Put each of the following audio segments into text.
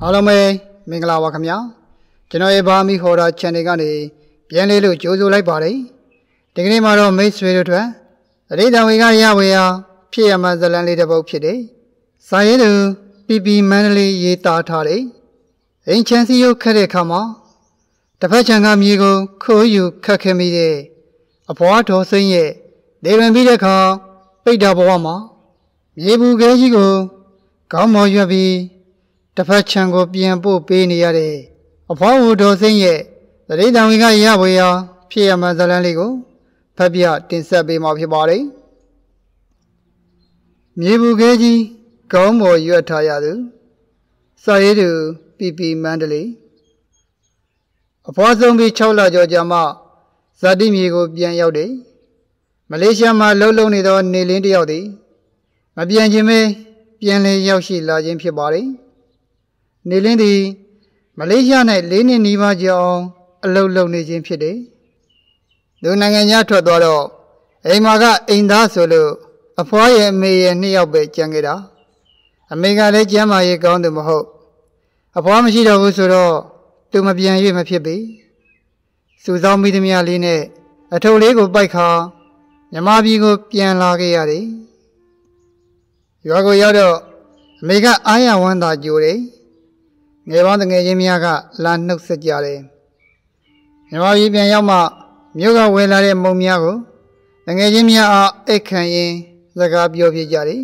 အားလုံးပဲမင်္ဂလာပါခင်ဗျာကျွန်တော်ရဲ့ဘာမီခေါ်တာ channel ကနေပြန်လေးလို့ကြိုးဆိုလိုက်ပါတယ်ဒီကနေ့မှာတော့မိတ်ဆွေတို့အတွက်အရိဒံဝေကရဝေယဖြစ်ရမှဇလန်လေးတစ်ပုဒ်ဖြစ်တယ်စာရေးသူPPမန္တလေးရေးသားထားတယ်အိမ်ချမ်းစီရုပ်ခက်တဲ့အခါမှာတစ်ဖက်ခြံကမြေကိုခိုးယူခတ်ခဲ့မိတဲ့အဘွားတော်စိမ့်ရဲ့နေဝင်ပြီးတဲ့အခါပိတ်တာဘဝမှာမြေဘူးခဲကြီးကိုကောင်းမော်ရွက်ပြီးတစ်ဖက်ခြံကိုပြန်ပို့ပေးနေရတဲ့အဘွားဟိုတော်စိမ့်ရဲ့သတိတံဝေကရဝေယဖြစ်ရမှဇလန်လေးကိုဖတ်ပြတင်ဆက်ပေးမှာဖြစ်ပါတယ်မြေဘူးခဲကြီးကောင်းမော်ရွက်ထားရသူစာရေးသူPPမန္တလေးအဖွားဆုံးပြီး6လကျော်ကြာမှဇာတိမြေကိုပြန်ရောက်တယ်မလေးရှားမှာလှုပ်လှုပ်နေသောနေလင်းတစ်ယောက်သည်မပြန်ခြင်းပဲပြန်လေရောက်ရှိလာခြင်းဖြစ်ပါတယ်နေလင်းသည်မလေးရှား၌4နှစ်နီးပါးကြာအောင်အလုပ်လုပ်နေခြင်းဖြစ်တယ်သူနိုင်ငံခြားထွက်သွားတော့အိမ်မှာကအိမ်သားဆိုလို့အဖွားရဲ့အမေရဲ့2ယောက်ပဲကျန်ခဲ့တာအမေကလည်းကျမ်းမာရေးကောင်းသူမဟုတ်အဖွားမရှိတော့ဘူးဆိုတော့သူမပြန်၍မဖြစ်ပေစုဆောင်းမိသမျှလေးနဲ့အထုပ်လေးကိုပိုက်ခါမြမပြည်ကိုပြန်လာခဲ့ရတယ်ရွာကိုရောက်တော့အမေကအားရဝမ်းသာကြိုတယ်ငယ်ပေါင်းတငယ်ချင်းများကလာနှုတ်ဆက်ကြတယ်မြမပြည်ပြန်ရောက်မှမြို့ကဝယ်လာတဲ့မုံများကိုတငယ်ချင်းများအားအိတ်ခံရင်စကားပြောပြကြတယ်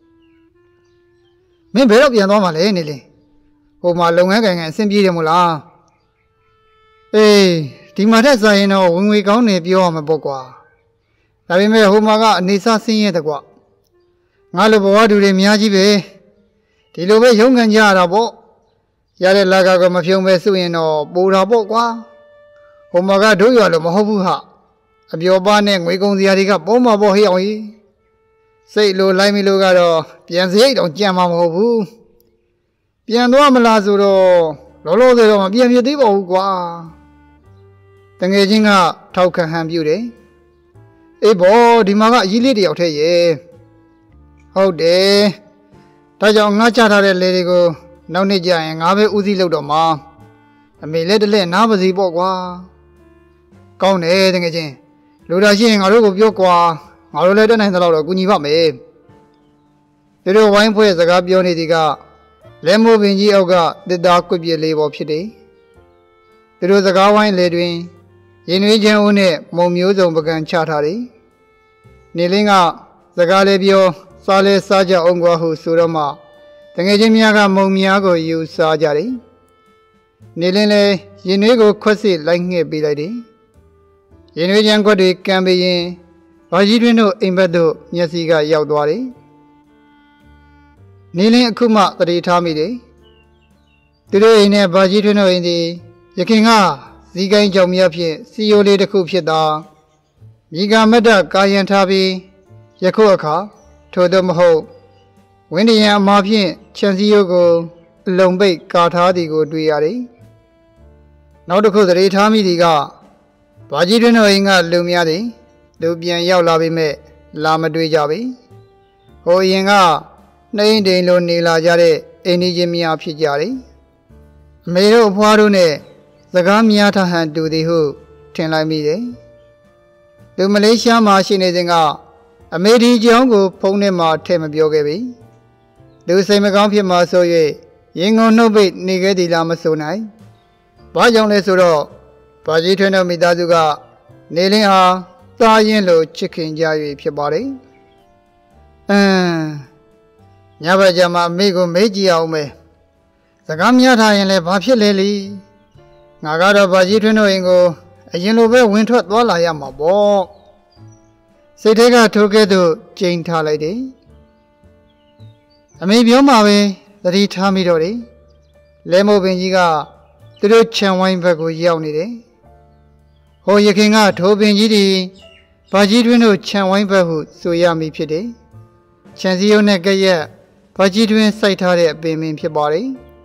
မင်းဘယ်တော့ပြန်သွားမှလဲနေလေဟိုမှာလုပ်ငန်းကိုင်အဆင်ပြေတယ်မို့လားအေးဒီမှာထက်စားရင်တော့ဝင်ငွေကောင်းနေပြောရမှာပေါ့ကွာဒါပေမဲ့ဟိုမှာကအနေစားဆင်းရဲတဲ့ကွာငါလိုဘဝတူတွေအများကြီးပဲဒီလိုပဲရုန်းကန်ကြရတာပေါ့ရတဲ့လာကမဖြုံပဲဆိုရင်တော့ပူတာပေါ့ကွာဟိုမှာကတို့ရွာလို့မဟုတ်ဘူးဟာအပျော်ပါနဲ့ငွေကုန်စရာတွေကပေါ်မှာပေါ့ဟေ့အောင်ကြီးစိတ်လိုလိုက်မိလို့ကတော့ပြန်စရိတ်တော့ကြံမှာမဟုတ်ဘူးပြန်သွားမလားဆိုတော့လောလောဆယ်တော့မပြန်ပြသေးပါဘူးကွာတငယ်ချင်းကထောက်ခံဟန်ပြုတယ်အေးဘောဒီမှာကအကြီးလေးတယောက်ထဲရဲ့ဟုတ်တယ်ဒါကြောင့်ငါချထားတဲ့လေတွေကိုနောက်နေ့ကျရင်ငါပဲဦးစီးလုပ်တော့မှာအမေလည်းတလက်နားပါစီပေါ့ကွာကောင်းတယ်တကယ်ချင်းလူတော်ရှိရင်ငါတို့ကိုပြောကွာငါတို့လည်းတက်နိုင်သလောက်တော့ကူညီပါမယ်သူတို့ဝိုင်းဖွဲ့စကားပြောနေသည်ကလက်မိုးပင်ကြီးအောက်ကတစ်သားကွပြစ်လေးပေါ်ဖြစ်တယ်သူတို့စကားဝိုင်းလေတွင်ရင်နွေးချမ်းဦးနဲ့မုံမျိုးစုံပကံချထားတယ်နေလင်းကစကားလေးပြောစားလဲစားကြအောင်ကွာဟုဆိုတော့မှတငယ်ချင်းများကမုံများကိုယူစားကြတယ်နေလင်းလည်းရင်နွေးကိုခွက်စစ်လိုက်ငှက်ပေးလိုက်တယ်ရင်နွေးချမ်းခွက်တွေကံပေးရင်ဘာကြီးတွင်တို့အိမ်ဘက်သို့မျက်စိကရောက်သွားတယ်နေလင်းအခုမှတတိထားမိတယ်သူတို့အိမ်နဲ့ဘာကြီးထွန်းတို့အိမ်သည်ရခင်ကဇီးကိုင်းကြောင်မြဖြင့်စီယိုလေးတစ်ခုဖြစ်သောမိဂမတ္တကာယံထားပြီးယခုအခါထို့သောမဟုတ်ဝင်းတရံအမှားဖြင့်ခြံစည်းရိုးကိုအလုံးပိတ်ကာထားသည်ကိုတွေ့ရတယ်နောက်တစ်ခုတတိထားမိသည်ကဘာကြီးထွန်းတို့အိမ်ကလူများသည်လူပြန်ရောက်လာပေမဲ့လာမတွေ့ကြပေဟိုအရင်ကနှိမ့်တိန်လိုနေလာကြတဲ့အိမ်ကြီးများဖြစ်ကြတယ်။အမေတို့အဖွားတို့နဲ့စကားများထဟန်တူသည်ဟုထင်လိုက်မိတယ်။သူမလေးရှားမှာရှိနေစဉ်ကအမေဒီကျောင်းကိုဖုန်းထဲမှာထည့်မပြောခဲ့ပြီ။သူစိတ်မကောင်းဖြစ်မှဆို၍ရင်ငုံနှုတ်ပိတ်နေခဲ့သည်လားမဆိုနိုင်။ဘာကြောင့်လဲဆိုတော့ဘာကြီးထွန်းတို့မိသားစုကနေလင်းဟာသားရင်လိုချစ်ခင်ကြ၍ဖြစ်ပါတယ်။ညဘက်ကျမှအမေကိုမေးကြည့်အောင်မယ်စကားများထားရင်လည်းဘာဖြစ်လဲလီငါကတော့ဘာကြီးထွန်းတို့အိမ်ကိုအရင်လိုပဲဝင်ထွက်သွားလာရမှာပေါ့စိတ်ထဲကထိုးကဲ့သို့ကြိမ်ထားလိုက်တယ်အမေပြောမှပဲသတိထားမိတော့တယ်လဲမိုးပင်ကြီးကသူတို့ခြံဝိုင်းဘက်ကိုရောက်နေတယ်ဟိုရခင်ကထိုးပင်ကြီးဒီဘာကြီးထွန်းတို့ခြံဝိုင်းဘက်ဟုဆိုရမည်ဖြစ်တယ်ခြံစည်းရုံးနဲ့ကရက်ဘာကြီးတွင်စိုက်ထားတဲ့အပင်ပင်ဖြစ်ပါတယ်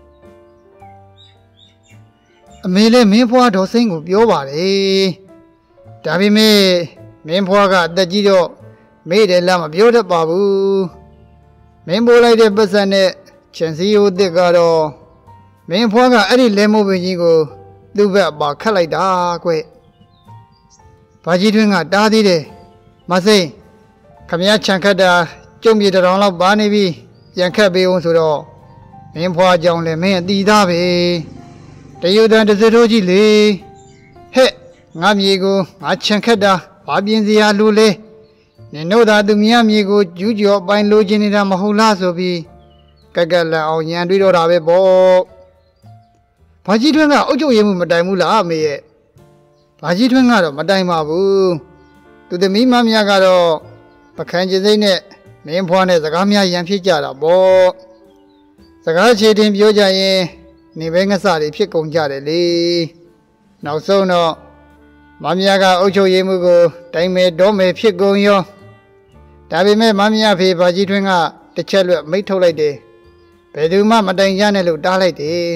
အမေလည်းမင်းဖွားတော်စိမ့်ကိုပြောပါတယ်ဒါပေမဲ့မင်းဖွားကအသက်ကြီးတော့မေ့တယ်လားမပြောတတ်ပါဘူးမင်းပိုးလိုက်တဲ့ပတ်စံနဲ့ခြံစည်းရိုးသစ်ကတော့မင်းဖွားကအဲ့ဒီလဲမိုးပင်ကြီးကိုသူ့ဘက်ပါခတ်လိုက်တာကွဘာကြီးတွင်းကတားသေးတယ်မစိန်ခမရခြံခတ်တာကျုံမြေတရောင်လောက်ပါနေပြီပြန်ခတ်ပေးအောင်ဆိုတော့မင်းဖွားကြောင့်လည်းမင်းအတီသားပဲတရုတ်တန်တစ်စထိုးကြီးလေဟဲ့ငါမြေကိုငါခြံခတ်တာဘာပြင်းစရာလိုလဲနင်တို့သာသူမြမြေကိုကျူးကျော်ပိုင်လိုချင်နေတာမဟုတ်လားဆိုပြီးကက်ကက်လန်အောင်ရန်တွေးတော့တာပဲပေါ့ဘာကြီးထွန်းကအုတ်ချုပ်ရည်မှုမတိုင်ဘူးလားအမေရဲ့ဘာကြီးထွန်းကတော့မတိုင်ပါဘူးသူသမီးမမကတော့ပခန်းကျစိမ့်နဲ့မင်းဖွားနဲ့စကားများရန်ဖြစ်ကြတာပေါ့စကားချေတင်ပြောကြရင်နေပဲငဆတွေဖြစ်ကုန်ကြတယ်လေနောက်ဆုံးတော့မမကအုတ်ချုပ်ရည်မှုကိုတိုင်မယ်တော့မယ်ဖြစ်ကုန်ရောဒါပေမဲ့မမဖေဘာကြီးထွန်းကတစ်ချက်လွတ်မိတ်ထုတ်လိုက်တယ်ဘယ်သူမှမတိုင်ကြနဲ့လို့တားလိုက်တယ်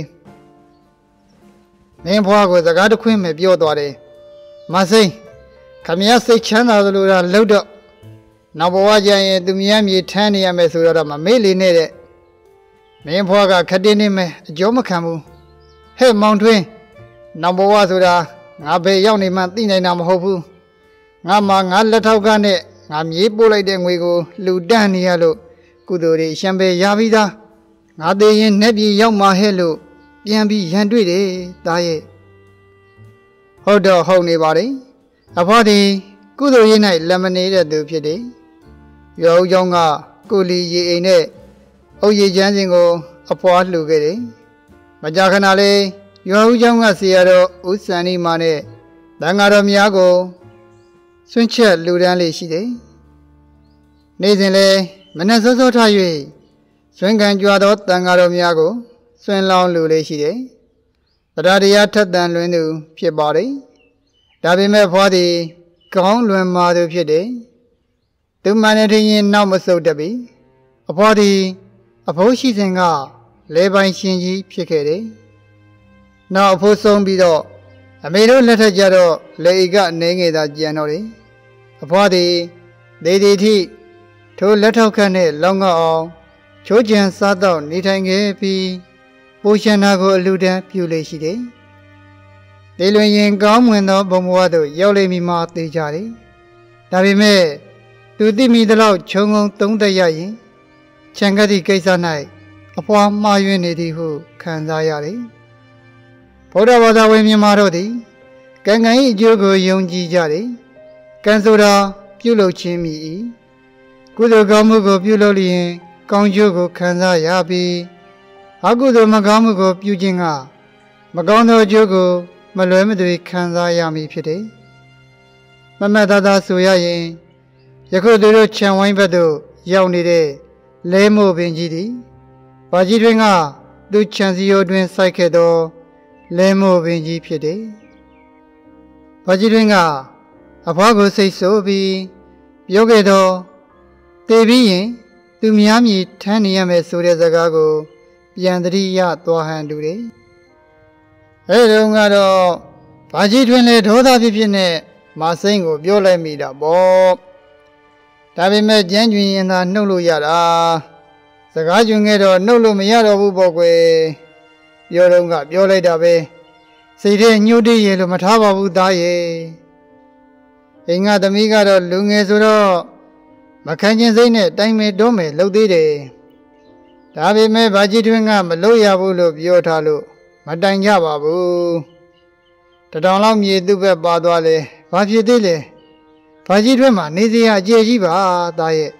မင်းဖွားကိုစကားတစ်ခွင်းပဲပြောသွားတယ်မစိန်ခမရစိတ်ချမ်းသာသလိုလားလှုပ်တော့နောက်ဘဝကျရင်သူမြတ်မြေထမ်းနေရမယ်ဆိုတော့မမေ့လေနဲ့တဲ့မင်းဖွားကခတင်းနေမယ်အကျော်မခံဘူးဟဲ့မောင်ထွင်းနောက်ဘဝဆိုတာငါပဲရောက်နေမှသိနိုင်တာမဟုတ်ဘူးငါမှငါလက်ထောက်ကနဲ့ငါမြေးပို့လိုက်တဲ့ငွေကိုလူတန်းနေရလို့ကုသိုလ်တွေရှံပဲရပြီးသားငါသေးရင်နဲ့ပြေရောက်มาဟဲ့လို့ပြန်ပြီးရန်တွေ့တယ်သားရဲ့ဟုတ်တော့ဟုတ်နေပါလေအဖွားဒီကုသိုလ်ရေး၌လက်မနေတဲ့သူဖြစ်တယ်ရွာဦးကျောင်းကကိုလီရေအိမ်နဲ့အုတ်ရည်ချမ်းစင်ကိုအဖွားလှူခဲ့တယ်မကြာခဏလေးရွာဦးကျောင်းကဆရာတော်ဦးစံနီမာနဲ့တန်ဃာတော်များကိုဆွန့်ချက်လူတန်းလေးရှိတယ်နေ့စဉ်လဲမနက်စောစောထ၍ဆွန့်ခံကြွားသောတန်ဃာတော်များကိုဆွန့်လောင်းလူလေးရှိတယ်တရားတရားထက်သန်လွင်သူဖြစ်ပါတယ်ဒါပေမဲ့ဖွားသည်ကောင်းလွင်မာသူဖြစ်တယ်သူမှန်တဲ့ထင်ရင်နောက်မဆုတ်တပြီအဖွားသည်အဖိုးရှိစဉ်ကလဲပိုင်ရှင်ကြီးဖြစ်ခဲ့တယ်နောက်အဖိုးဆုံးပြီးတော့အမေတို့လက်ထက်ကျတော့လေအိကနေငယ်သာကြံတော့တယ်အဖွားသည်ဒေဒီထိထိုလက်ထောက်ခန့်နဲ့လောင်းကအောင်ချိုးကြံစားတော့နေထိုင်ခဲ့ပြီးပိုရှန်နာကိုအလူတန်းပြုလေရှိတယ်ဒေလွင်ရင်ကောင်းမွန်သောဘုံဘဝသို့ရောက်လိမ့်မည်မှသိကြတယ်ဒါပေမဲ့သူသိမိသလောက်ခြုံငုံသုံးသက်ရရင်ခြံကတိကိစ္စ၌အဖွားမှားယွင်းနေသည်ဟုခံစားရတယ်ဗုဒ္ဓဘာသာဝင်မြန်မာတို့သည်ကံကံ၏အကျိုးကိုယုံကြည်ကြတယ်ကံဆိုတာပြုလုပ်ခြင်းမြည်ကုသိုလ်ကောင်းမှုကိုပြုလုပ်လျင်ကောင်းကျိုးကိုခံစားရပြီးအကုသိုလ်မကောင်းမှုကိုပြုခြင်းကမကောင်းသောအကျိုးကိုမလွဲမသွေခံစားရမည်ဖြစ်တယ်မမတ်သားသားဆိုရရင်ယခုသူတို့ခြံဝိုင်းဘက်သို့ရောက်နေတဲ့လဲမို့ပင်ကြီးသည်ဘာကြီးတွင်ကသူခြံစည်းရိုးတွင်စိုက်ခဲ့သောလဲမို့ပင်ကြီးဖြစ်တယ်ဘာကြီးတွင်ကအဖွားကိုစိတ်ဆိုးပြီးပြောခဲ့သောတည်ပြီးရင်သူများမြည်ထမ်းနေရမယ်ဆိုတဲ့စကားကိုပြန်သတိရသွားဟန်တူတယ်အဲတုန်းကတော့ဘာကြီးတွင်လေဒေါသဖြစ်ဖြစ်နဲ့မစိမ့်ကိုပြောလိုက်မိတာပေါ့ဒါပေမဲ့ကြမ်းကျွင်ရင်သာနှုတ်လို့ရတာစကားကျွင်ခဲ့တော့နှုတ်လို့မရတော့ဘူးပေါ့ကွယ်ပြောတော့ကပြောလိုက်တာပဲစိတ်ထဲညှို့တည်ရလို့မထားပါဘူးသားရဲ့အိမ်ကသမီးကတော့လူငယ်ဆိုတော့မခံချင်းစိတ်နဲ့တိုင်မယ်တွန်းမယ်လှုပ်သေးတယ်ဒါပေမဲ့ဘာကြီးတွင်ကမလို့ရဘူးလို့ပြောထားလို့မတိုင်ကြပါဘူးတထောင်လောက်မြေသူ့ဘက်ပါသွားလေဘာဖြစ်သေးလဲဘာကြီးတွင်မှာနေစရာအကျယ်ကြီးပါသားရဲ့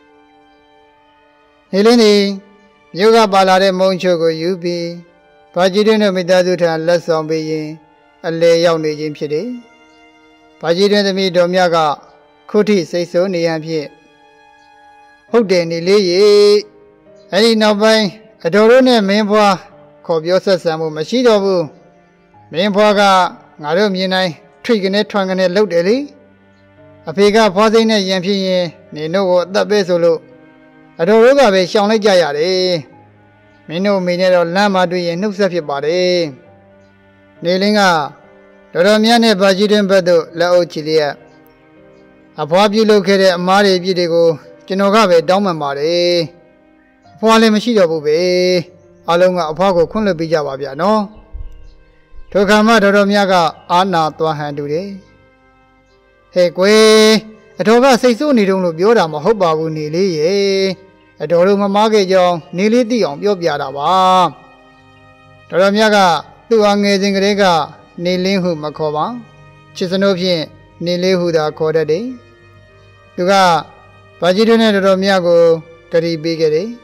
နေလင်းနေမြို့ကပါလာတဲ့မုံချိုကိုယူပြီးဘာကြီးတွင်တို့မိသားစုထံလက်ဆောင်ပေးရင်အလေရောက်နေခြင်းဖြစ်တယ်ဘာကြီးတွင်သမီးတော်မြတ်ကခုထိစိတ်ဆိုးနေရန်ဖြင့်ဟုတ်တယ်နေလေးရေအဲ့ဒီနောက်ပိုင်းအတော်တို့နဲ့မင်းဖွားခေါ်ပြောဆက်ဆံမှုမရှိတော့ဘူးမင်းဖွားကငါတို့မြင်တိုင်းထိတ်ကနေထွန်ကနေလှုပ်တယ်လေအဖေကဖွားစိမ့်နဲ့ရန်ဖြစ်ရင်နေတို့ကိုအသက်ပေးဆိုလို့အတော်တို့ကပဲရှောင်လိုက်ကြရတယ်မင်းတို့မိနဲ့တော့လမ်းမှာတွေ့ရင်နှုတ်ဆက်ဖြစ်ပါတယ်နေလင်းကတော်များနဲ့ဘာကြီးတွင်ဘက်သို့လက်အုပ်ချီလျက်အဖွားပြုလုပ်ခဲ့တဲ့အမားတွေအပြစ်တွေကိုကျွန်တော်ကပဲတောင်းပန်ပါတယ်အဖွားလည်းမရှိတော့ဘူးပဲအလုံးကအဖွားကိုခွင့်လွှတ်ပေးကြပါဗျာနော်ထိုခါမှတော်တော်များကအာနာသွားဟန်တူတယ်ဟဲ့ကွယ်အတော်ကစိတ်ဆိုးနေတုံးလို့ပြောတာမဟုတ်ပါဘူးနေလေးရေအတော်တို့မမားခဲ့ကြောင်းနေလေးသိအောင်ပြောပြတာပါတော်တော်များကသူ့အငယ်စဉ်ကလေးကနေလင်းဟုမခေါ်ပါချစ်စနိုးဖြင့်နေလေးဟုသာခေါ်တတ်တယ်သူကဘာကြီးတွင်နဲ့တော်တော်များကိုတတိပေးခဲ့တယ်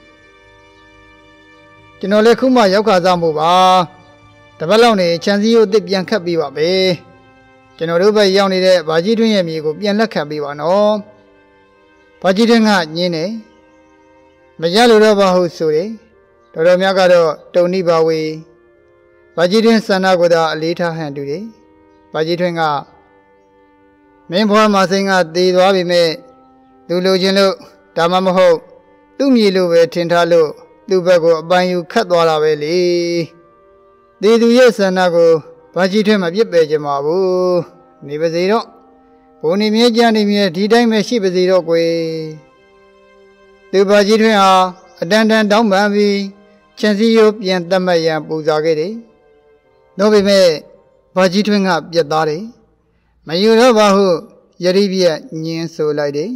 ကျွန်တော်လည်းခုမှရောက်ခါစားမှုပါတပတ်လောက်နေချန်စီကိုအစ်ပြန်ခတ်ပေးပါပဲကျွန်တော်တို့ဘက်ရောက်နေတဲ့ဘာကြီးတွင်ရဲ့မြေကိုပြန်လက်ခံပေးပါနော်ဘာကြီးတွင်ကညင်းတယ်မရလို့တော့ဘာဟုတ်ဆိုတယ်တော်တော်များကတော့တုံနိပါဝေဘာကြီးတွင်ဆန္ဒကိုသာအလေးထားဟန်တူတယ်ဘာကြီးတွင်ကမင်းဘွားမစိန်ကတည်သွားပြီမဲ့သူလိုချင်လို့ဒါမှမဟုတ်သူ့မြေလို့ပဲထင်ထားလို့သူ့ဘက်ကိုအပိုင်ယူခတ်သွားတာပဲလေဒီသူရဲ့ဆန္ဒကိုဘာကြီးထွန်းမပြစ်ပယ်ကြမှာဘူးနေပါစေတော့ဘုံနေမြဲကြနေမြဲဒီတိုင်းပဲရှိပါစေတော့ကွယ်သူဘာကြီးထွန်းဟာအတန်တန်တောင်းပန်ပြီးချန်စီရိုးပြန်တတ်မှတ်ရန်ပူဇော်ခဲ့တယ်တော့ပေမဲ့ဘာကြီးထွန်းကပြတ်သားတယ်မယူတော့ပါဟုယတိပြက်ညင်းဆိုလိုက်တယ်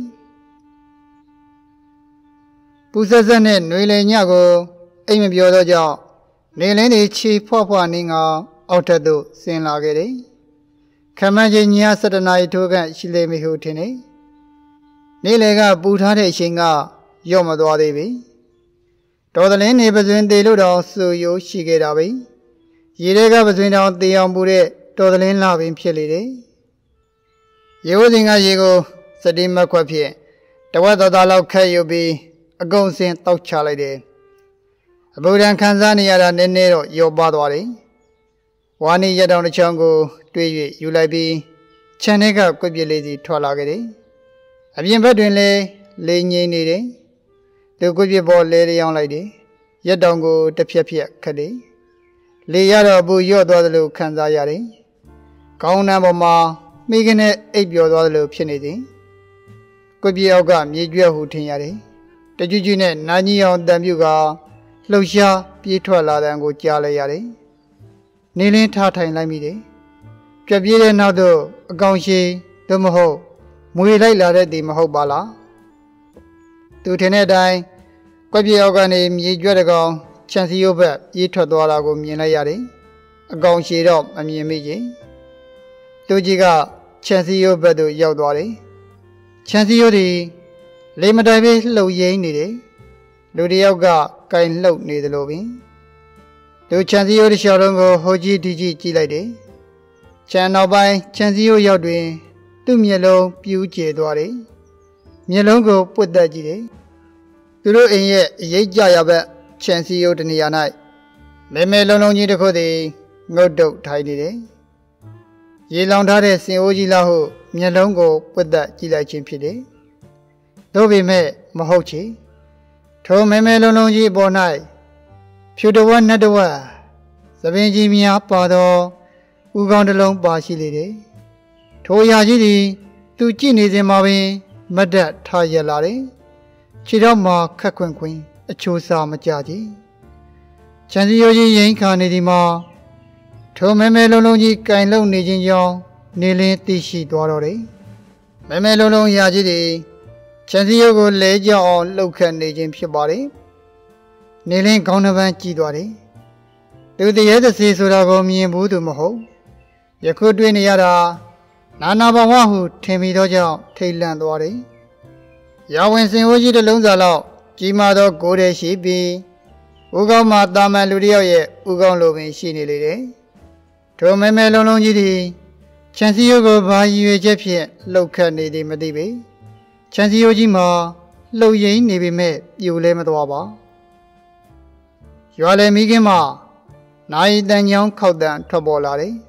ပူဆက်ဆက်နဲ့ຫນွေလေညကိုအိမ်မပြောတော့ကြောင့်နေလင်းတွေခြေဖွားဖွားနေငါအောက်ထက်သို့ဆင်းလာခဲ့တယ်ခမန်းချင်းည7 နာရီထိုးခန့်ရှိလေမိဟုထင်တယ်နေလေကပူထားတဲ့အချိန်ကရော့မသွားသေးပြီတော်တလင်းနေပစွင်တေလို့တော့စူရိုးရှိခဲ့တာပဲရေတွေကပစွင်တောင်တေအောင်ပူတဲ့တော်တလင်းလာပင်ဖြစ်လေတယ်ရေဝစဉ်ကရေကိုစတိမခွက်ဖြင့်တဝက်တော်သားလောက်ခက်ယူပြီးအကုန်စင်တောက်ချလိုက်တယ်အဘူဒံခံစားနေရတာနည်းနည်းတော့ရောပါသွားတယ်ဝါနီရတောင်တစ်ချောင်းကိုတွေး၍ယူလိုက်ပြီးခြံထဲကကွက်ပြစ်လေးစီထွက်လာခဲ့တယ်အပြင်ဘက်တွင်လည်းလေငိမ့်နေတယ်သူကွက်ပြစ်ပေါ်လဲရောင်းလိုက်တယ်ရက်တောင်ကိုတစ်ဖြက်ဖြက်ခတ်တယ်လေရတော့ဘူးရော့သွားသလိုခံစားရတယ်ကောင်းနှံပေါ်မှာမိခနဲ့အိပ်ပျော်သွားသလိုဖြစ်နေသည်ကွက်ပြစ်အောက်ကမြေကျွဲဟုထင်ရတယ်တကြွကြွနဲ့နာကြီးအောင်တံပြုတ်ကလှုပ်ရှားပြေးထွက်လာတဲ့ကိုကြားလိုက်ရတယ်နေလင်းထားထိုင်လိုက်မိတယ်ပြက်ပြေးတဲ့နောက်တော့အကောင်ရှိသို့မဟုတ်မွေလိုက်လာတဲ့ဒီမဟုတ်ပါလားသူထင်တဲ့အတိုင်းကွက်ပြေအောက်ကနေမြေကျွဲတကောင်ချန်စီရုပ်ဘက်ပြေးထွက်သွားတာကိုမြင်လိုက်ရတယ်အကောင်ရှိတော့မမြင်မိရင်သူကြီးကချန်စီရုပ်ဘက်သို့ရောက်သွားတယ်ချန်စီရုပ်ဒီလေမတိုင်ပဲလှုပ်ရင်းနေတယ်လူတယောက်ကကင်လှုပ်နေသလိုပင်သူချန်စီရိုးတစ်လျှောက်လုံးကိုဟိုကြီးဒီကြီးကြည့်လိုက်တယ်ချန်နောက်ပိုင်းချန်စီရိုးရောက်တွင်သူ့မျက်လုံးပြူးကျသွားတယ်မျက်လုံးကိုပွတ်တက်ကြည့်တယ်သူတို့အိမ်ရဲ့အရေးကြရဘက်ချန်စီရိုးတနေရာ၌မဲမဲလုံးလုံးကြီးတစ်ခုသည်ငုတ်တုတ်ထိုင်နေတယ်ရေလောင်ထားတဲ့စင်အိုးကြီးလားဟုမျက်လုံးကိုပွတ်တက်ကြည့်လိုက်ခြင်းဖြစ်တယ်သို့ပေမဲ့မဟုတ်ချေထိုမဲမဲလုံးလုံးကြီးပေါ်၌ဖြူတဝက်နှက်တဝက်သပင်ကြီးများပါသောဥကောင်းတစ်လုံးပါရှိလေတယ်ထိုအရာကြီးသည်သူကြည့်နေစဉ်မှာပင်မတ်တက်ထားရလာတယ်ခြေထောက်မှာခက်ခွင်ခွင်အချိုးစားမကြကြီးချန်စီရိုးကြီးရင်ခါနေသည်မှာထိုမဲမဲလုံးလုံးကြီးကင်လုံနေခြင်းကြောင့်နေလင်းသိရှိသွားတော့တယ်မဲမဲလုံးလုံးအရာကြီးသည်ချန်စီရိုးကိုလဲကြောက်အောင်လှုပ်ခတ်နေခြင်းဖြစ်ပါတယ်နေလင်းကောင်းနှပန်းကြည့်သွားတယ်သူတရေသစီဆိုတာကိုမြင်ဘူးသူမဟုတ်ယခုတွေ့နေရတာနာနာဘဝဟုထင်ပြီးတော့ကြောင့်ထိတ်လန့်သွားတယ်ရာဝင်စင်ဟိုးကြီးတစ်လုံးစာလောက်ကြီးမားသောကိုယ်တည်းရှိပြီးဥကောင်းမှာတာမန်လူတစ်ယောက်ရဲ့ဥကောင်းလိုပင်ရှိနေလေတယ်ထိုမဲမဲလုံးလုံးကြီးသည်ချန်စီယိုကိုဘာရည်ရွယ်ချက်ဖြင့်လှုပ်ခတ်နေသည်မသိပေချန်စီယိုကြီးမှာလှုပ်ရင်းနေပေမဲ့ပြိုလဲမသွားပါရွာလေမိခင်မှာနိုင်တန်ချောင်းခောက်တန်ထွက်ပေါ်လာတယ်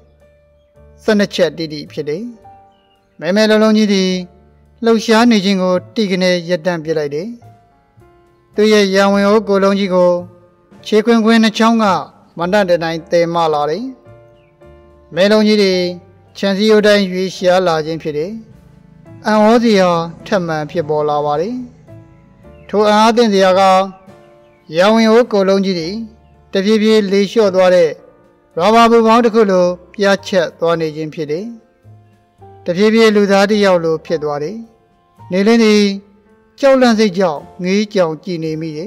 12ချက်တိတိဖြစ်တယ်မဲမဲလုံးလုံးကြီးသည်လှုပ်ရှားနေခြင်းကိုတိကနေရက်တန့်ပြလိုက်တယ်သူရဲ့ရံဝင်ဟိုကိုလုံးကြီးကိုခြေခွင်ခွင်နှချောင်းကမန္တတတိုင်းတဲမလာတယ်မဲလုံးကြီးတွေချန်စီယိုတိုင်းရွေးရှားလာခြင်းဖြစ်တယ်အံ့ဩစရာထက်မှန်ဖြစ်ပေါ်လာပါတယ်ထိုအံ့အားသင့်စရာကရံဝင်ဟိုကိုလုံးကြီးတွေထတပြေးပြေးလေလျှော့သွားတဲ့ရာဘာဘူပေါင်းတစ်ခုလိုပြတ်ချက်သွားနေခြင်းဖြစ်တယ်။တပြေးပြေးလူသားတစ်ယောက်လိုဖြစ်သွားတယ်။နေလင်းဒီကြောက်လန့်စိတ်ကြောင့်ငေးကြောင်ကြည်နေမိတယ်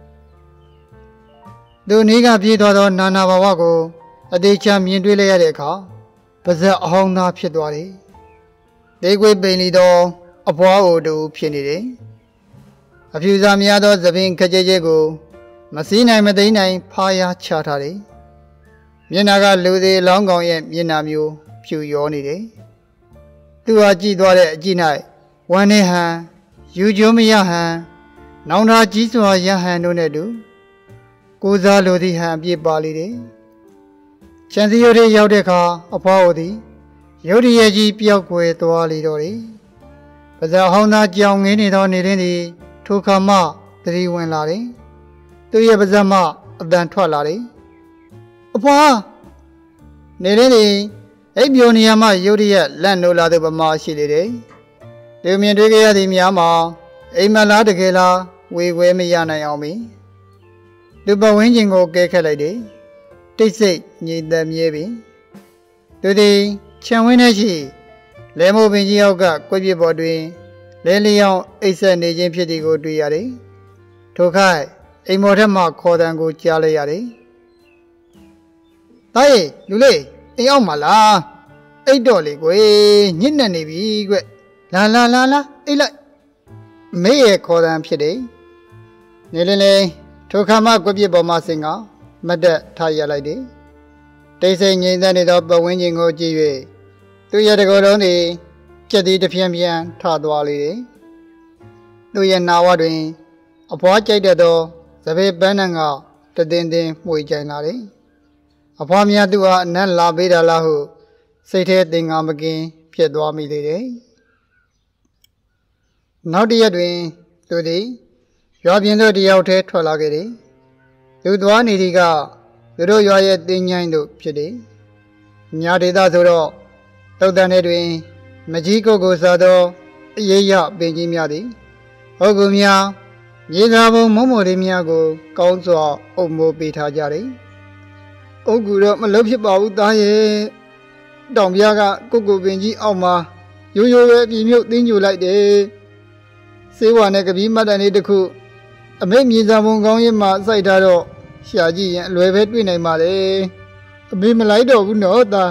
။သူနေကပြေးသွားသောနာနာဘာဝကိုအသေးချာမြင်တွေ့လိုက်ရတဲ့အခါပါဇက်အဟောင်းသားဖြစ်သွားတယ်။ဒေကွေးပိန်လီသောအပွားအိုတူဖြစ်နေတယ်။အဖြူစားများသောသပင်ခကြဲကျဲကိုမစည်းနိုင်မသိမ်းနိုင်ဖားရချထားတယ်။မျက်နှာကလူသေးလောင်းကောင်ရဲ့မျက်နှာမျိုးဖြူရောနေတယ်။သူဟာကြည့်သွားတဲ့အကြည့်၌ဝမ်းနေဟန်ယူကျုံမရဟန်နောင်တာကြီးစွာရဟန်တို့နဲ့တူကိုးစားလိုသည့်ဟန်အပြည့်ပါလေတယ်။ချန်စီရိုတွေရောက်တဲ့အခါအဖွားအိုသည်ရုတ်တရက်ကြီးပျောက်ကွယ်သွားလေတော့တယ်။ပါဇက်ဟောင်းသားကြောင်ငင်းနေသောနေရင်းသည်ထိုခါမှသတိဝင်လာတယ်။သူရဲ့ပါဇက်မှအတန်ထွက်လာတယ်။အဖွားနေရင်းသည်အိပ်ပျော်နေရမှရုတ်တရက်လန့်နိုးလာသူပမာရှိလေတယ်။လူမြင်တွေ့ကြရသည်များမှာအိမ်မလားတကယ်လားဝေခွဲမရနိုင်အောင်ပြီ။လူပဝင်းချင်းကိုကဲခက်လိုက်တယ်။တိတ်ဆိတ်ငြိမ်သက်မြဲပြီ။သူသည်ခြံဝင်းထဲရှိလဲမိုးပင်ကြီးအောက်ကကွက်ပြစ်ပေါ်တွင်လဲလျောင်းအိတ်ဆက်နေခြင်းဖြစ်သည်ကိုတွေ့ရတယ်။ထိုခိုက်အိမ်မော်ထက်မှခေါ်တံကိုကြားလိုက်ရတယ်။တားရဲ့လူလေးအိမ်အောက်မှာလားအိတ်တော့လေကွယ်ညစ်နေပြီကွလာအိတ်လိုက်မေးရဲ့ခေါ်တံဖြစ်တယ်။နေလင်းလေးထိုခါမှကွက်ပြစ်ပေါ်မှဆင်ကမတ်တက်ထားရလိုက်တယ်။တိတ်ဆိတ်ငြိမ်သက်နေသောပဝင်းချင်းကိုကြည့်၍သူရဲ့တကောလုံးသည်ကြက်သည်တစ်ဖြန်းဖြန်းထသွားလေတယ်။သူရဲ့နာဝတွင်အဖွားကြိုက်တတ်သောသပင်ပန်းနှံကတသင်သင်မှွေကြိုင်လာတယ်။အဖွားများသူဟာအနံ့လာပေးတာလားဟုစိတ်ထဲသင်္ကာမကင်းဖြစ်သွားမိလေတယ်။နောက်တစ်ရက်တွင်သူသည်ရွာပြင်သို့တယောက်တည်းထွက်လာခဲ့တယ်။သူသွားနေသည်ကသူတို့ရွာရဲ့တင်းញိုင်းတို့ဖြစ်တယ်။ညာဒေသဆိုတော့တုတ်တန်ထဲတွင်မကြီးကုတ်ကိုစားသောအရေးရပင်ကြီးများသည်ဟုတ်ကူများမြေသာပုံမုံမိုလေးများကိုကောင်းစွာအုပ်မိုးပေးထားကြတယ်။အုပ်ကူတော့မလုပ်ဖြစ်ပါဘူးသားရဲ့တောင်ပြားကကိုပင်ကြီးအောက်မှာရိုးရိုးပဲပြည်မြုပ်တင်းညူလိုက်တယ်။စေးဝါနဲ့ကပီးမတ်တန်လေးတစ်ခုအမေမြေသာပုံကောင်းရင်မှစိုက်ထားတော့ရှာကြည့်ရင်အလွယ်ပဲတွေ့နိုင်ပါလေ။အမေမလိုက်တော့ဘူးနော်သား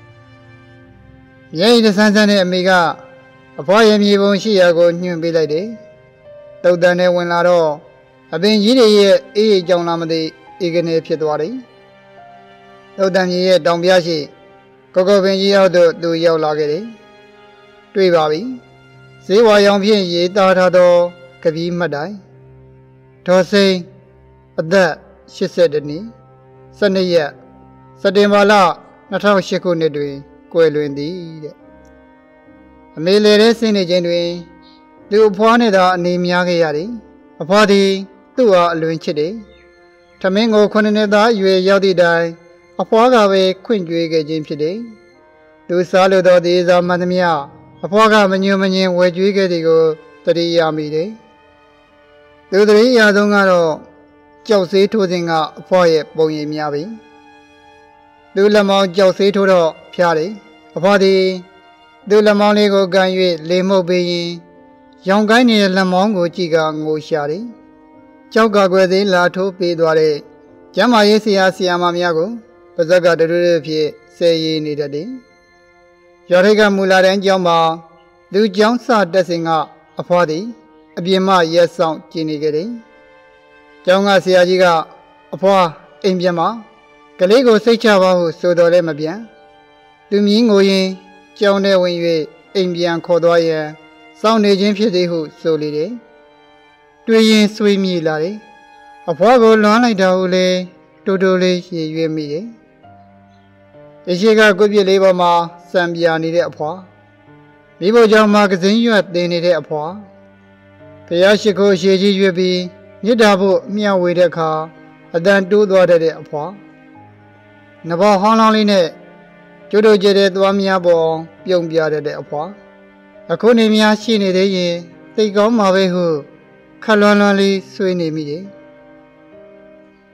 ရဲရဆန်းဆန်းနဲ့အမေကအဖွားရမြေပုံရှိရာကိုညွှန်ပေးလိုက်တယ်။တုတ်တန်နဲ့ဝင်လာတော့အပင်ကြီးတွေရဲ့အေးအေးကြောင်လာမသိအေးကနေဖြစ်သွားတယ်။တုတ်တန်ကြီးရဲ့တောင်ပြားရှိကိုပင်ကြီးအောက်သို့သူရောက်လာခဲ့တယ်။တွေ့ပါပြီ။ဈေးဝါရောင်ဖြင့်ရေးသားထားသောကပီးမှတ်တိုင်ဒေါ်စိန်အသက်82နှစ်12ရက်စက်တင်ဘာလ2008ခုနှစ်တွင်ကွယ်လွန်သည်တဲ့အမေလေတဲ့ဆင်းနေခြင်းတွင်သူအဖွားနဲ့သာအနေများခဲ့ရတယ်။အဖွားသည်သူ့အားအလွန်ချစ်တယ်။ထမင်းကို9နှစ်သားအရွယ်ရောက်သည့်တိုင်အဖွားကပဲခွင့်ကြွေးခဲ့ခြင်းဖြစ်တယ်။သူစားလိုသောသေးစားမှန်သမျှအဖွားကမညွတ်မငြင်းဝယ်ကြွေးခဲ့သည်ကိုသတိရမိတယ်။သူသတိရဆုံးကတော့ကြောက်ဆေးထိုးစဉ်ကအဖွားရဲ့ပုံရိပ်များပြီ။သူလက်မောင်းကြောက်ဆေးထိုးတော့ဖျားတယ်။အဖွားသည်သူလက်မောင်းလေးကိုကန်၍လေမှုတ်ပေးရင်ရောင်ကိုင်းနေတဲ့လက်မောင်းကိုကြည့်ကငိုရှာတယ်။ကြောက်ကကွယ်သေးလာထိုးပေးသွားတဲ့ကျမ်းမာရေးဆရာမများကိုပါဇက်ကတူတူဖြစ်ဆဲရည်နေတတ်တယ်။ရွာထိပ်ကမူလာတိုင်းကျောင်းမှာလူကျောင်းစတက်စဉ်ကအဖွားသည်အပြင်မှရက်ဆောင်ကြည်နေခဲ့တယ်။ကျောင်းကဆရာကြီးကအဖွားအိမ်ပြန်မှာကလေးကိုစိတ်ချပါဟုဆိုတော်လဲမပြန်သူမြင်းငိုရင်ကျောင်းထဲဝင်၍အိမ်ပြန်ခေါ်သွားရန်စောင့်နေခြင်းဖြစ်သည်ဟုဆိုလေတယ်တွေ့ရင်ဆွေးမြေ့လာတယ်အဖွားကိုလွမ်းလိုက်တာဟုလေတိုးတိုးလေးရည်ရွယ်မိတယ်အရှိကကိုပြစ်လေးပေါ်မှာစံပြာနေတဲ့အဖွားမိဖို့ကြောင့်မှကစင်းရွက်တင်နေတဲ့အဖွားဘုရားရှိခိုးရှေးကြီးရွက်ပြီးမြစ်တာဖို့မျှဝေတဲ့အခါအတန်တိုးသွားတဲ့အဖွားနဘောဟောင်းလောင်းလေးနဲ့ကျိုးတို့ကျတဲ့သွားများပေါ်ပြုံပြတဲ့အဖွားအခုနေများရှိနေသေးရင်သိကောင်းမှာပဲဟုခက်လွန်းလွန်းလေးဆွေးနေမိတယ်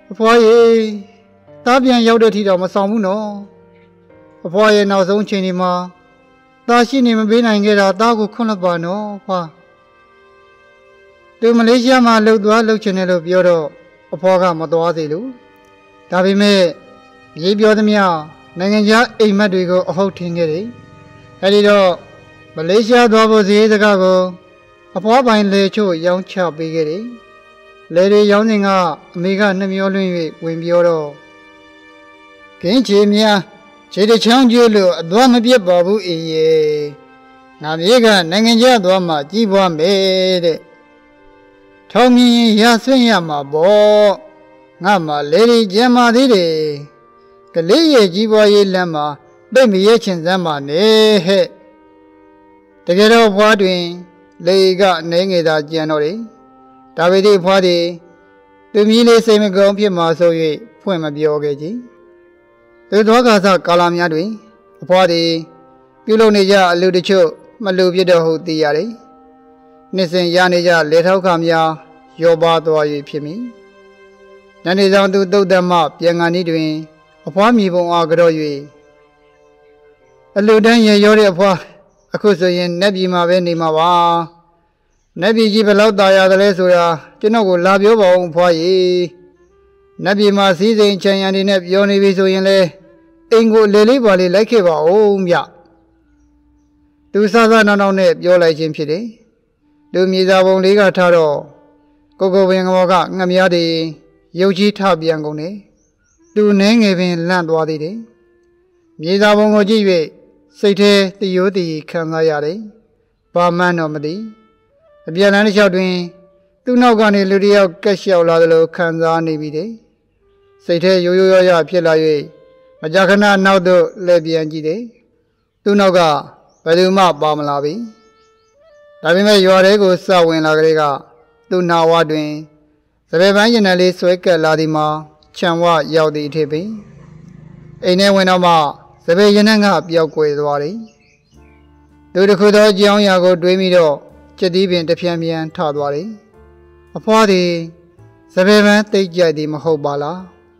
အဖွားရေသားပြန်ရောက်တဲ့ထိတော့မဆောင်ဘူးနော်အဖွားရဲ့နောက်ဆုံးချိန်ဒီမှာသားရှိနေမပေးနိုင်ခဲ့တာသားကိုခွန့်လွတ်ပါနော်ဖွာသူမလေးရှားမှာလှုပ်သွားလှုပ်ချင်တယ်လို့ပြောတော့အဖွားကမသွားသေးလို့ဒါပေမဲ့ရေးပြောသမျှနိုင်ငံခြားအိမ်မက်တွေကိုအဟုတ်ထင်ခဲ့တယ်အဲဒီတော့မလေးရှားသွားဖို့ဈေးစကားကိုအဖွားပိုင်လေချို့ရောင်းချပေးခဲ့တယ်လေတွေရောင်းစဉ်ကအမေကနှမျောလွှင့်၍ဝင်ပြောတော့ကင်းချေများခြေတချောင်းကျွလို့အသွားမပြတ်ပါဘူးအေးရဲ့ငါမြေကနိုင်ငံခြားသွားမှကြီးပွားမယ်တဲ့ထောင်မြင်ရဆွင့်ရမှာပေါ့ငါမှလေတွေကျမ်းမာသေးတယ်ကလေးရဲ့ကြီးပွားရေးလမ်းမှာသိမရဲချင်စမ်းပါနဲ့ဟဲ့တကယ်တော့ဖွားတွင်လေကအနေငယ်သာကြံတော့တယ်ဒါပေမဲ့ဖွားသည်သူမြည်လေးစိတ်မကောင်းဖြစ်မှာဆို၍ဖွင့်မပြောခဲ့ကြသူသောကာသကာလများတွင်အဖွားသည်ပြုလုပ်နေကြအလူတချို့မလူပြတော့ဟုသိရတယ်နှစ်စဉ်ရနေကြလေထောက်ခများရောပါသွား၍ဖြစ်မည်ညနေဆောင်သူသုတ်တမပြန်ကန်ဤတွင်အဖွားမြေပုံအားကြော့၍အလူတန်းရရောတဲ့အဖွားအခုဆိုရင်နတ်ပြည်မှာပဲနေမှာပါနတ်ပြည်ကြီးဘယ်လောက်ตายရတယ်လဲဆိုတာကျွန်တော်ကိုလာပြောပါဦးဖွားကြီးနတ်ပြည်မှာစည်းစိမ်ချမ်းရံနေနဲ့ပြောနေပြီဆိုရင်လေအိမ်ကိုလေလေးပါလေးလိုက်ခဲ့ပါဦးမြသူစစနောက်နောက်နဲ့ပြောလိုက်ခြင်းဖြစ်တယ်သူမြေစာပုံလေးကထားတော့ကိုပင်ကမောကငှက်များတွေရုပ်ကြီးထပြန်ကုန်တယ်သူနှဲငယ်ပင်လန့်သွားသေးတယ်မြေစာပုံကိုကြည့်၍စိတ်ထဲတည်ရိုးတည်ခံစားရတယ်ဘာမှန်းတော့မသိအပြန်လန်းတစ်လျှောက်တွင်သူ့နောက်ကနေလူတစ်ယောက်ကက်လျှောက်လာသလိုခံစားနေပြီတဲ့စိတ်ထဲရိုးရိုးရရဖြစ်လာ၍မကြာခဏနောက်သို့လှည့်ပြန်ကြည့်တယ်သူ့နောက်ကဘယ်သူမှပါမလာပြီဒါပေမဲ့ရွာထဲကိုစဝင်လာကလေးကသူ့နာဝတွင်စပယ်ပန်းရင်နယ်လေးဆွဲကပ်လာသည်မှာခြံဝရောက်သည့်အထိပင်အိမ်ထဲဝင်တော့မှစပယ်ရင်နယ်ကပျောက်ကွယ်သွားတယ်သူတစ်ခုသောကြောင်းရာကိုတွေးမိတော့ကြက်သီးပင်တစ်ဖြန်းဖြန်းထသွားတယ်အဖွားသည်စပယ်ပန်းသိကြိုက်သည်မဟုတ်ပါလား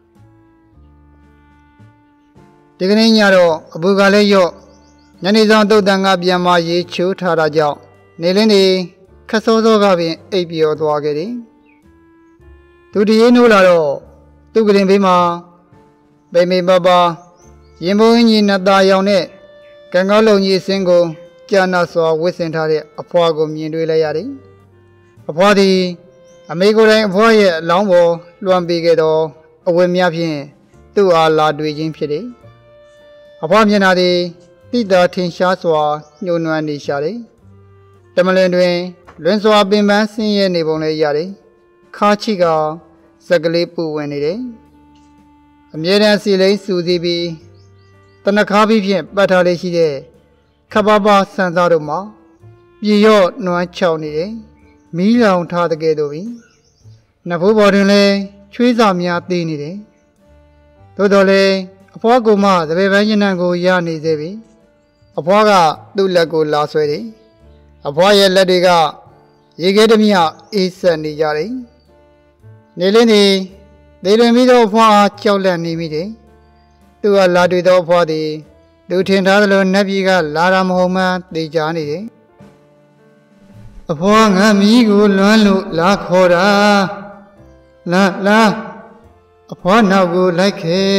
ဒီကနေ့ညတော့အပူကလည်းရော့ညနေဆောင်တုတ်တန်ကပြန်မရေးချိုးထားတာကြောင့်နေလင်းနေခက်စောစောကပင်အိပ်ပျော်သွားခဲ့တယ်သူတရေနိုးလာတော့သူ့ကရင်ဘေးမှာပိမေပပရင်ပုံကြီးနတ်သားရောင်နဲ့ကံကောက်လုံးကြီးအစင်းကိုကြာနာစွာဝစ်ဆင်ထားတဲ့အဖွားကိုမြင်တွေ့လိုက်ရတယ်အဖွားသည်အမေကိုယ်တိုင်အဖွားရဲ့အလောင်းပေါ်လွှမ်းပေးခဲ့သောအဝတ်များဖြင့်သူ့အားလာတွေ့ခြင်းဖြစ်တယ်အဖွားမျက်နှာသည်တိတာထင်ရှားစွာညှိုးနွမ်းနေရှာတယ်တမလင်တွင်လွင်စွာပင်ပန်းဆင်းရဲနေပုံလည်းရတယ်ခါချိကစက်ကလေးပူဝင်နေတယ်အမြဲတမ်းစီလိမ့်စူစီပြီးတနခါးပြီးဖြင့်ပတ်ထားလေးရှိတဲ့ခပ်ပါပါဆန်စားတို့မှာပြေရော့နွမ်းချောက်နေတယ်မီးလောင်ထားတဲ့ကဲ့သို့ပင်နဖူးပေါ်တွင်လည်းချွေးစာများသေးနေတယ်သို့တော်လည်းအဖွားကမှသပယ်ပန်းရင်နှံကိုရနေသေးပြီအဖွားကသူ့လက်ကိုလာဆွဲတယ်အဖွားရဲ့လက်တွေကရေခဲတမျှအေးဆက်နေကြတယ်နေလင်းသည်ဒေတွင်ပြီးတော့အဖွားကြောက်လန့်နေမိတယ်သူကလာတွေ့သောအဖွားသည်သူထင်ထားသလိုနတ်ပြည်ကလာတာမဟုတ်မှသိကြနေတယ်အဖွားငါမီးကိုလွမ်းလို့လာခေါ်တာလာအဖွားနောက်ကိုလိုက်ခဲ့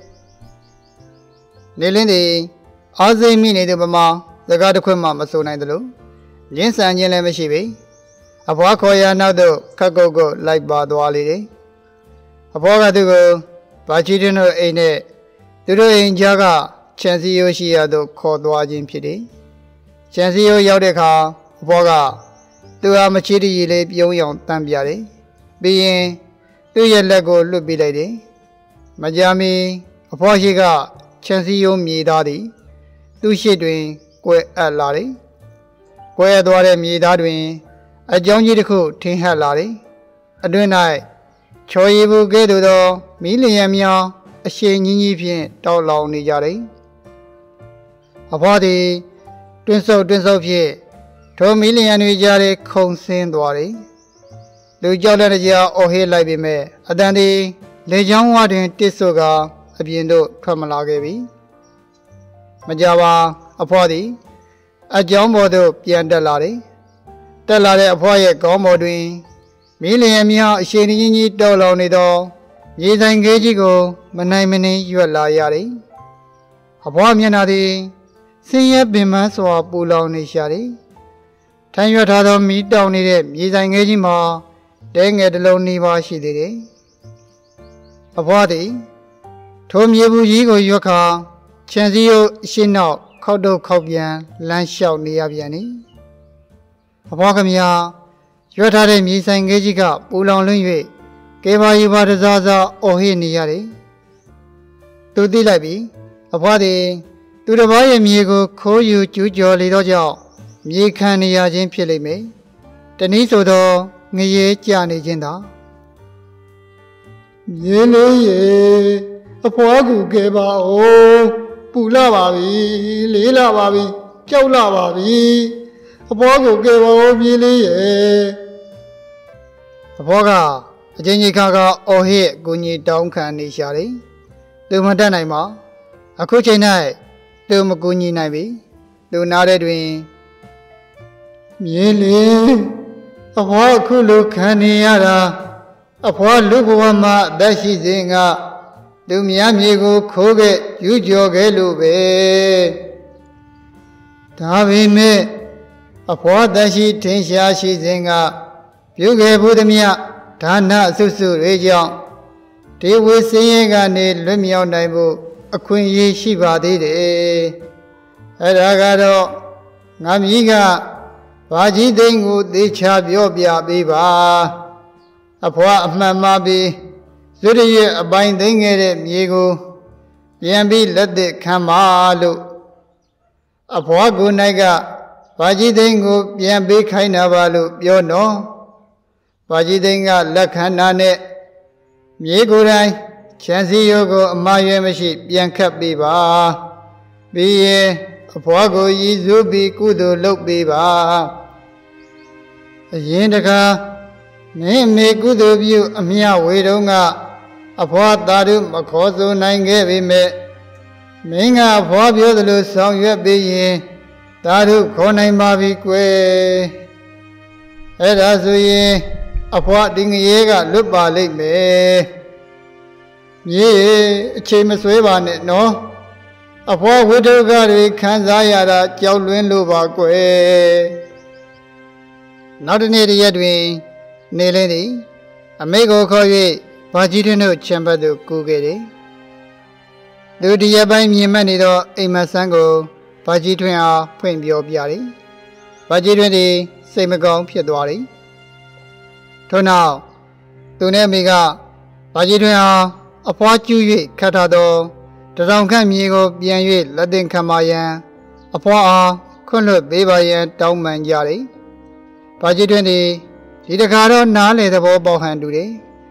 နေလင်းသည်အားစိမ့်မိနေတဲ့ပမာစကားတစ်ခွက်မှမဆိုနိုင်သလိုရင်းဆန်ခြင်းလည်းမရှိပေအဖွားခေါ်ရနောက်သို့ခက်ကုတ်ကုတ်လိုက်ပါသွားလေတယ်အဖွားကသူ့ကိုဘာချီတင်တို့အိမ်နဲ့သူတို့အိမ်ကြားကခြံစည်းရိုးရှိရာသို့ခေါ်သွားခြင်းဖြစ်တယ်ခြံစည်းရိုးရောက်တဲ့အခါအဖွားကသူဟာမချီတရီလေးပြုံးရောင်တန်းပြတယ်ပြီးရင်သူ့ရဲ့လက်ကိုလွတ်ပေးလိုက်တယ်မကြာမီအဖွားရှိကခြံစည်းရိုးမြေသားသည်သူ့ရှိတွင်ကွဲအပ်လာတယ်ကွဲသွားတဲ့မြေသားတွင်အကြောင်းကြီးတစ်ခုထင်ဟပ်လာတယ်အတွင်း၌ချော်ရည်ဘူးကဲ့သို့သောမီးလျံများအရှိန်ကြီးကြီးဖြင့်တောက်လောင်နေကြတယ်အဖွားသည်တွင်းဆုပ်ဖြင့်ထိုမီးလျံတွေကြားထဲခုန်ဆင်းသွားတယ်လူကြောက်တဲ့ကြားအော်ဟစ်လိုက်ပေမဲ့အတန်သည်လေချောင်းဝတွင်တစ်ဆိုကအပြင်သို့ထွက်မလာခဲ့ပြီမကြပါအဖွားသည်အကြောင်းပေါ်သို့ပြန်တက်လာတယ်တက်လာတဲ့အဖွားရဲ့ခေါင်းပေါ်တွင်မီးလျင်များအရှိန်ကြီးကြီးတောက်လောင်နေသောမြေဆိုင်ခဲကြီးကိုမနိုင်မနှင်းရွက်လာရတယ်အဖွားမျက်နှာသည်ဆင်းရဲပင်ပန်းစွာပူလောင်နေရှာတယ်ထိုင်ရွက်ထားသောမီးတောက်နေတဲ့မြေဆိုင်ခဲကြီးမှာတဲငယ်တစ်လုံးနှီးပါရှိသေးတယ်အဖွားသည်ထိုမြေဘူးကြီးကိုရွက်ခါခြံစည်းရုပ်အရှိနောက်ခောက်တော့ခောက်ပြန်လမ်းလျှောက်နေရပြန်၏အဖွားခမညာရွက်ထားတဲ့မြေဆိုင်ခဲကြီးကပူလောင်လွန်း၍ကဲပါယူပါတစားစားအော်ဟစ်နေရတယ်သူသိလိုက်ပြီအဖွားသည်သူတစ်ပါးရဲ့မြေကိုခိုးယူကျူးကျော်လေသောကြောင့်မြေခံနေရခြင်းဖြစ်လိမ့်မယ်တနည်းဆိုသောငရေကြနေခြင်းသာမြေလေးရေအဖွားကူကဲပါဦးပူလာပါပြီလေးလာပါပြီကြောက်လာပါပြီအဖွားကိုကဲပါဦးမြေလေးရေအဖွားကအချင်းကြီးခါကအော်ဟစ်ကိုကြီးတောင်းခံနေရှာတယ်သူမတတ်နိုင်ပါအခုချိန်၌သူမကူညီနိုင်ပြီသူနားတဲ့တွင်မြေလေးအဖွားအခုလိုခံနေရတာအဖွားလူဘဝမှာအသက်ရှိစဉ်ကသူများမြေကိုခိုးခဲ့ယူကြော်ခဲ့လို့ပဲဒါပေမဲ့အဖွားသက်ရှိထင်ရှားရှိစဉ်ကပြုခဲ့ဖို့သည်မြဒါနအဆုစုတွေကြောင့်ဒီဝိစင်းရဲကနေလွတ်မြောက်နိုင်ဖို့အခွင့်အရေးရှိပါသေးတယ်အဲ့ဒါကတော့ငါမြည်ကဘာကြီးသိန်းကိုသေချာပြောပြပေးပါအဖွားအမှန်မှာပြီးဇွတ်ရအပိုင်းသိမ်းခဲ့တဲ့မြေကိုပြန်ပြီးလက်သက်ခံပါလို့အဖွားကို၌ကဘာကြီးသိန်းကိုပြန်ပေးခိုင်းတာပါလို့ပြောတော့ဘာကြီးသိန်းကလက်ခံတာနဲ့မြေကိုယ်တိုင်ခြံစည်းရုပ်ကိုအမှားရွယ်မရှိပြန်ခတ်ပေးပါပြီးရင်အဖွားကိုရည်စူးပြီးကုသိုလ်လုပ်ပေးပါအရင်တခါမင်းမေကုသိုလ်ပြုအမြဝေတုံးကအဖွားသာဓုမခေါ်ဆိုနိုင်ခဲ့ပေမဲ့မင်းကအဖွားပြောသလိုဆောင်ရွက်ပေးရင်သာဓုခေါ်နိုင်ပါပြီကွယ်အဲ့ဒါဆိုရင်အဖွားဒီငရေကလွတ်ပါလိမ့်မယ်မြေအချိန်မဆွဲပါနဲ့နော်အဖွားဝိဒုက္ခတွေခံစားရတာကြောက်လွန်းလို့ပါကွယ်နောက်တစ်နေ့တရက်တွင်နေလင်းသည်အမေကိုခေါ်၍ဘာကြီးတွင်တို့ချံပတ်သို့ကူးခဲ့တယ်သူဒီရက်ပိုင်းမြင်မှတ်နေသောအိမ်မဆန်းကိုဘာကြီးတွင်အားဖွင့်ပြောပြတယ်ဘာကြီးတွင်သည်စိတ်မကောင်းဖြစ်သွားတယ်ထို့နောက်သူနဲ့အမေကဘာကြီးတွင်အားအဖွားကျူး၍ခတ်ထားသောတရောင်ခန့်မြေကိုပြန်၍လက်သင့်ခံပါရန်အဖွားအားခွင့်လွှတ်ပေးပါရန်တောင်းပန်ကြတယ်ဘာကြီးတွင်သည်ဒီတခါတော့နားလေသဘောပေါက်ဟန်တူတယ်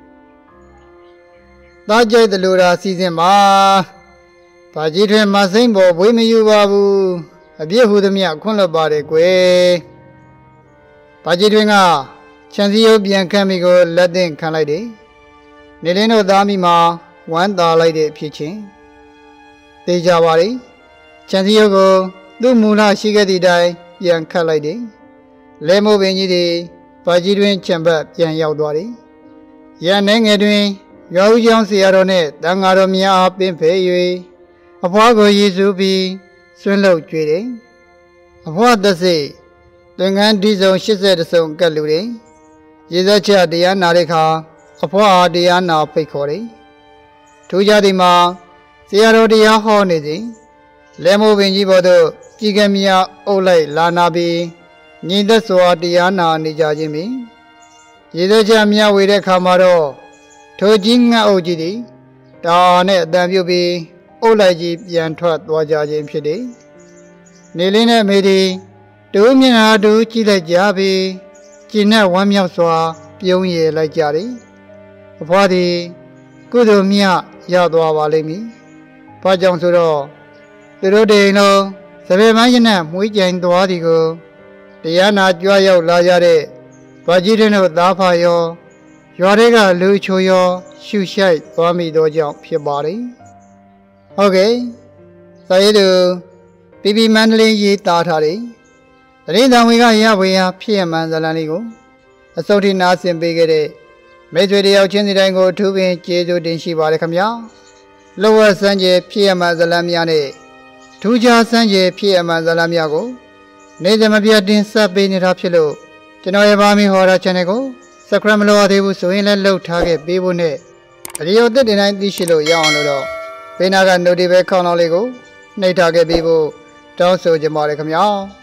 သားကြိုက်သလိုသာစီစဉ်ပါဘာကြီးတွင်မစိမ့်ပေါ်ဝေးမယူပါဘူးအပြစ်ဟုသမျှခွင့်လွှတ်ပါတယ်ကွယ်ဘာကြီးတွင်ကခြံစည်းရုပ်ပြန်ခန့်မိကိုလက်သင့်ခံလိုက်တယ်နေလင်းတို့သားမိမှာဝမ်းသာလိုက်တဲ့ဖြစ်ချင်းသိကြပါလိမ့်ခြံစည်းရုပ်ကိုသူ့မူလရှိခဲ့သည့်တိုင်ပြန်ခတ်လိုက်တယ်လဲမိုးပင်ကြီးသည်ဘာကြီးတွင်ခြံပတ်ပြန်ရောက်သွားတယ်ရန်နေငယ်တွင်ရွာဦးကျောင်းဆရာတော်နှင့်တန်ဃာတော်များအားပင်ဖဲ၍အဖွားကိုရည်စူးပြီးဆွန့်လုပ်ကြွေတယ်အဖွားသက်စိတ်သင်္ကန်းဒီစုံ80စုံကတ်လူတယ်ရေစက်ချက်တရားနာတဲ့အခါအဖွားအားတရားနာဖိတ်ခေါ်တယ်ထူးခြားသည်မှာဆရာတော်တရားဟောနေစဉ်လဲမိုးပင်ကြီးပေါ်သို့ကြည်ကမြအုပ်လိုက်လာနာပြီးညီသက်စွာတရားနာနေကြခြင်းပင်ရေစက်ချက်မြဝေတဲ့အခါမှာတော့ထိုကြီးငှက်အုပ်ကြီးသည်တာနဲ့အတန်ပြုတ်ပြီးအုပ်လိုက်ကြီးပြန်ထွက်သွားကြခြင်းဖြစ်တယ်နေလင်းနဲ့မေသည်တူမျက်နှာတူကြည့်လိုက်ကြပြီးကျင်နဲ့ဝမ်းမြောက်စွာပြုံးရည်လိုက်ကြတယ်အဖွားသည်ကုသိုလ်မြတ်ရသွားပါလိမ့်မည်ဘာကြောင့်ဆိုတော့သူတို့တိန်လုံးစပယ်မန်းရနဲ့မွေးကြိမ်သွားသည်ကိုတရားနာကြွရောက်လာကြတဲ့ဘာကြီးတဲ့တို့သားဖာရောရွာတွေကလူချိုရောရရှုရှိုက်သွားမိသောကြောင့်ဖြစ်ပါတယ်။ဟုတ်ကဲ့စာရေးသူPPမန္တလေးရေးသားထားတဲ့တရင်တံဝေကရဝေယဖြစ်ရမှန်ဇလန်လေးကိုအစုပ်ထိနာဆင်ပေးခဲ့တဲ့မိတ်ဆွေတယောက်ချင်းစီတိုင်းကိုအထူးပင်ကျေးဇူးတင်ရှိပါတယ်ခင်ဗျာ။လောဝစံကျေဖြစ်ရမှန်ဇလန်များနဲ့ထူးခြားစံကျေဖြစ်ရမှန်ဇလန်များကိုနေ့စဉ်မပြတ်တင်ဆက်ပေးနေတာဖြစ်လို့ကျွန်တော်ရဲ့ဗာမီဟော်ရာ channel ကို subscribe မလုပ်ရသေးဘူးဆိုရင်လည်းလုပ်ထားခဲ့ပေးဖို့နဲ့ဗီဒီယိုသစ်တင်တိုင်းသိရှိလို့ရအောင်လို့တော့ဘေးနားက notification ခေါင်းလေးကိုနှိပ်ထားခဲ့ပေးဖို့တောင်းဆိုချင်ပါတယ်ခင်ဗျာ။